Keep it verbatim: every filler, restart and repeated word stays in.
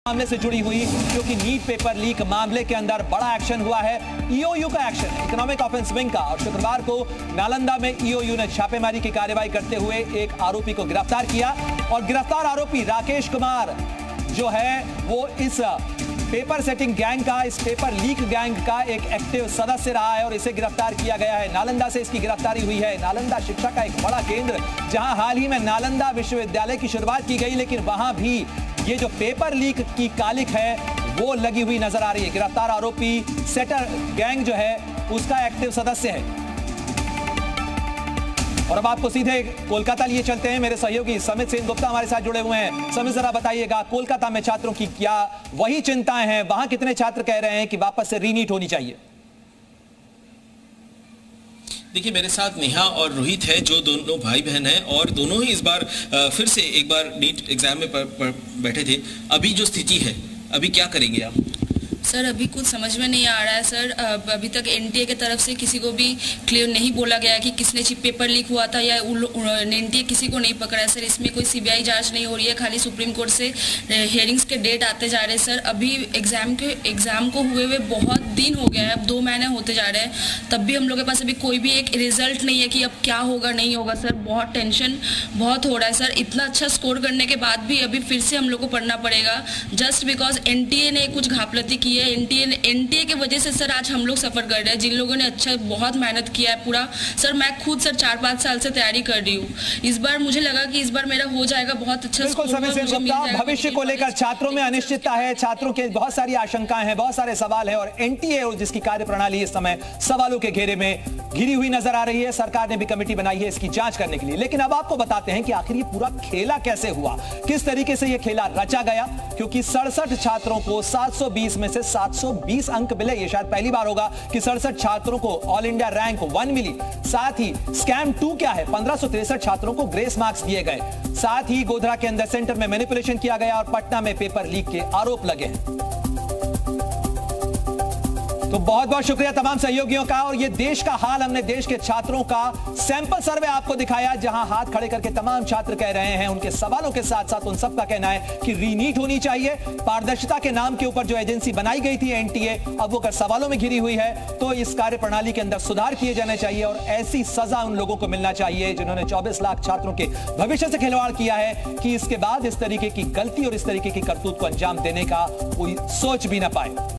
मामले से जुड़ी हुई, क्योंकि नीट पेपर लीक मामले के अंदर बड़ा एक्शन हुआ है। ईओयू का एक्शन, इकोनॉमिक ऑफेंस विंग का। और शुक्रवार को नालंदा में ईओयू ने छापेमारी की कार्रवाई करते हुए एक आरोपी को गिरफ्तार किया और गिरफ्तार आरोपी राकेश कुमार जो है वो इस पेपर सेटिंग गैंग का, इस पेपर लीक गैंग का एक एक्टिव सदस्य रहा है और इसे गिरफ्तार किया गया है। नालंदा से इसकी गिरफ्तारी हुई है। नालंदा शिक्षा का एक बड़ा केंद्र, जहां हाल ही में नालंदा विश्वविद्यालय की शुरुआत की गई, लेकिन वहां भी ये जो पेपर लीक की कालिक है वो लगी हुई नजर आ रही है। गिरफ्तार आरोपी सेटर गैंग जो है उसका एक्टिव सदस्य है। और अब आपको सीधे कोलकाता लिए चलते हैं। मेरे सहयोगी समित सेन गुप्ता हमारे साथ जुड़े हुए हैं। समित, जरा बताइएगा, कोलकाता में छात्रों की क्या वही चिंताएं हैं? वहां कितने छात्र कह रहे हैं कि वापस से रीनीट होनी चाहिए? देखिए, मेरे साथ नेहा और रोहित है जो दोनों भाई बहन हैं और दोनों ही इस बार फिर से एक बार नीट एग्जाम में पर, पर बैठे थे। अभी जो स्थिति है, अभी क्या करेंगे आप? सर, अभी कुछ समझ में नहीं आ रहा है सर। अभी तक एनटीए की तरफ से किसी को भी क्लियर नहीं बोला गया कि किसने चिप पेपर लीक हुआ था या एनटीए किसी को नहीं पकड़ा है सर। इसमें कोई सीबीआई जांच नहीं हो रही है, खाली सुप्रीम कोर्ट से हियरिंग्स के डेट आते जा रहे हैं सर। अभी एग्जाम के एग्जाम को हुए हुए बहुत दिन हो गया है, अब दो महीने होते जा रहे हैं, तब भी हम लोग के पास अभी कोई भी एक रिजल्ट नहीं है कि अब क्या होगा नहीं होगा सर। बहुत टेंशन बहुत हो रहा है सर। इतना अच्छा स्कोर करने के बाद भी अभी फिर से हम लोग को पढ़ना पड़ेगा जस्ट बिकॉज एनटीए ने कुछ घापलती की है। एनटीए एनटीए के वजह से सर आज हम लोग सफर कर रहे हैं, जिन लोगों ने अच्छा बहुत मेहनत किया है पूरा। सर, मैं खुद सर चार पाँच साल से तैयारी कर रही हूँ। इस बार मुझे लगा कि इस बार मेरा हो जाएगा बहुत अच्छा। बिल्कुल समय से गुप्ता, भविष्य को लेकर छात्रों में अनिश्चितता है, छात्रों के बहुत सारी आशंकाएं हैं, बहुत सारे सवाल है और एनटीए जिसकी कार्यप्रणाली इस समय सवालों के घेरे में घिरी हुई नजर आ रही है। सरकार ने भी कमेटी बनाई है इसकी जांच करने के लिए। लेकिन अब आपको बताते हैं कि आखिर ये पूरा खेला कैसे हुआ, किस तरीके से ये खेला रचा गया, क्योंकि सड़सठ छात्रों को सात सौ बीस में से सात सौ बीस अंक मिले। ये शायद पहली बार होगा कि सड़सठ छात्रों को ऑल इंडिया रैंक वन मिली। साथ ही स्कैम टू क्या है, पंद्रह सौ तिरसठ छात्रों को ग्रेस मार्क्स दिए गए। साथ ही गोधरा के अंदर सेंटर में मैनिपुलेशन किया गया और पटना में पेपर लीक के आरोप लगे। तो बहुत बहुत शुक्रिया तमाम सहयोगियों का। और ये देश का हाल, हमने देश के छात्रों का सैंपल सर्वे आपको दिखाया, जहां हाथ खड़े करके तमाम छात्र कह रहे हैं, उनके सवालों के साथ साथ उन सबका कहना है कि रीनीट होनी चाहिए। पारदर्शिता के नाम के ऊपर जो एजेंसी बनाई गई थी एनटीए, अब वो कर सवालों में घिरी हुई है। तो इस कार्यप्रणाली के अंदर सुधार किए जाने चाहिए और ऐसी सजा उन लोगों को मिलना चाहिए जिन्होंने चौबीस लाख छात्रों के भविष्य से खिलवाड़ किया है, कि इसके बाद इस तरीके की गलती और इस तरीके की करतूत को अंजाम देने का कोई सोच भी ना पाए।